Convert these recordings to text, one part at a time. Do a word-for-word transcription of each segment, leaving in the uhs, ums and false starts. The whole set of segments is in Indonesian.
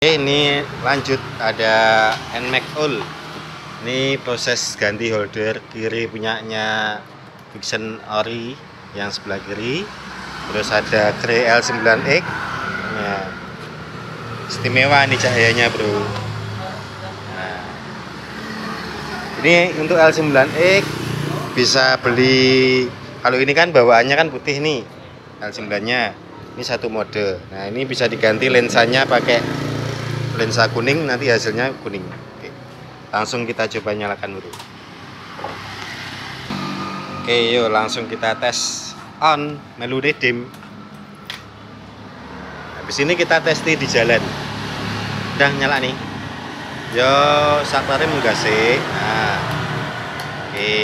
Ini lanjut ada Nmax All. Ini proses ganti holder kiri punyanya Vision Ori yang sebelah kiri. Terus ada Grey L sembilan X. Nah, istimewa nih cahayanya, bro. Nah, ini untuk L sembilan X bisa beli. Kalau ini kan bawaannya kan putih nih, L sembilan nya. Ini satu mode. Nah, ini bisa diganti lensanya pakai lensa kuning, nanti hasilnya kuning. Oke. Langsung kita coba nyalakan dulu. Oke, yuk langsung kita tes on, melu dim. Habis ini kita testi di jalan. Udah nyala nih. Yo, saklarnya munggah sih. Nah. Oke.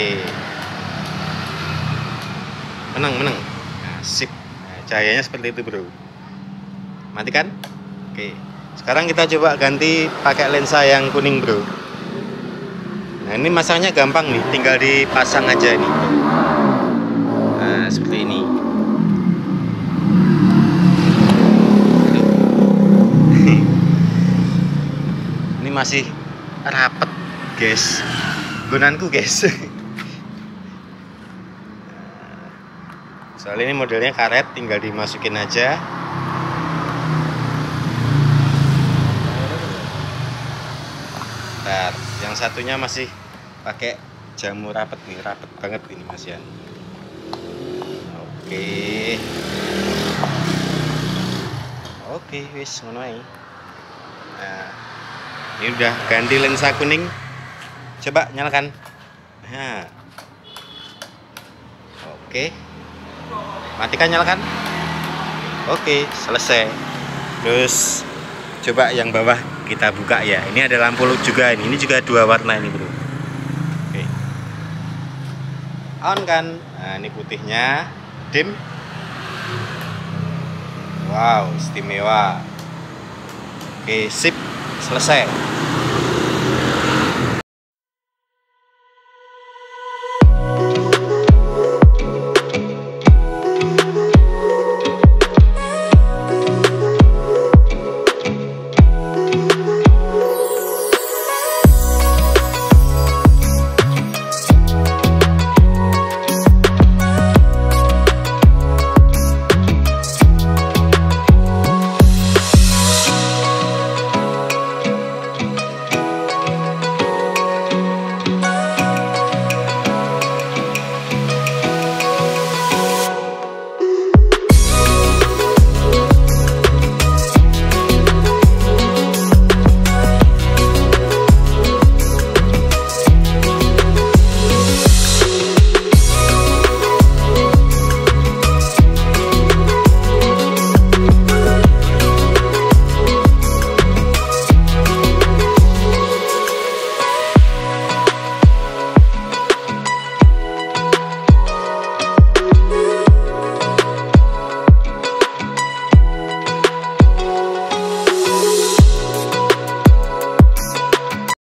Menang, menang. Nah, sip. Nah, cahayanya seperti itu, bro. Matikan. Oke. Sekarang kita coba ganti pakai lensa yang kuning, bro. Nah, ini masangnya gampang nih, tinggal dipasang aja nih. Nah, seperti ini. Ini masih rapet, guys. Gunanku, guys. Soalnya ini modelnya karet, tinggal dimasukin aja. Bentar, yang satunya masih pakai jamu rapet nih, rapet banget ini Mas Yan. Oke. Oke, wis ngono ae. Nah, ini udah ganti lensa kuning. Coba nyalakan. Nah. Oke. Matikan, nyalakan. Oke, selesai. Terus coba yang bawah kita buka ya. Ini ada lampu juga ini. Ini juga dua warna ini, bro. Oke. On kan. Nah, ini putihnya dim. Wow, istimewa. Oke, sip. Selesai.